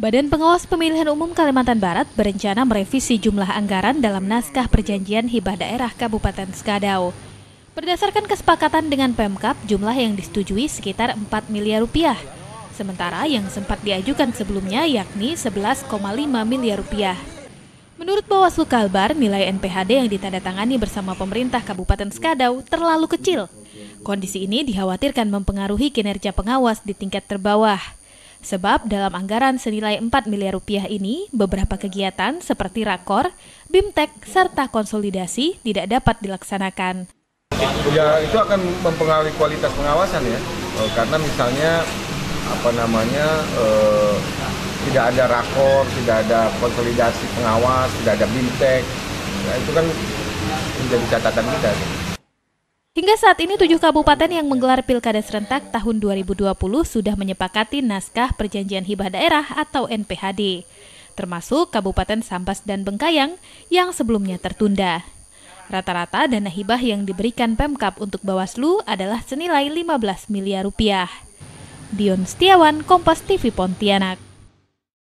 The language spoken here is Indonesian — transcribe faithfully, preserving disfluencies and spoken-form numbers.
Badan Pengawas Pemilihan Umum Kalimantan Barat berencana merevisi jumlah anggaran dalam naskah perjanjian hibah daerah Kabupaten Skadau. Berdasarkan kesepakatan dengan Pemkab, jumlah yang disetujui sekitar empat miliar rupiah. Sementara yang sempat diajukan sebelumnya yakni sebelas koma lima miliar rupiah. Menurut Bawaslu Kalbar, nilai N P H D yang ditandatangani bersama pemerintah Kabupaten Skadau terlalu kecil. Kondisi ini dikhawatirkan mempengaruhi kinerja pengawas di tingkat terbawah. Sebab dalam anggaran senilai empat miliar rupiah ini, beberapa kegiatan seperti rakor, bimtek, serta konsolidasi tidak dapat dilaksanakan. Ya, itu akan mempengaruhi kualitas pengawasan ya, e, karena misalnya apa namanya e, tidak ada rakor, tidak ada konsolidasi pengawas, tidak ada bimtek, nah, itu kan menjadi catatan kita. Hingga saat ini tujuh kabupaten yang menggelar Pilkada serentak tahun dua ribu dua puluh sudah menyepakati naskah perjanjian hibah daerah atau N P H D, termasuk Kabupaten Sambas dan Bengkayang yang sebelumnya tertunda. Rata-rata dana hibah yang diberikan Pemkab untuk Bawaslu adalah senilai lima belas miliar rupiah. Dion Setiawan, Kompas T V Pontianak.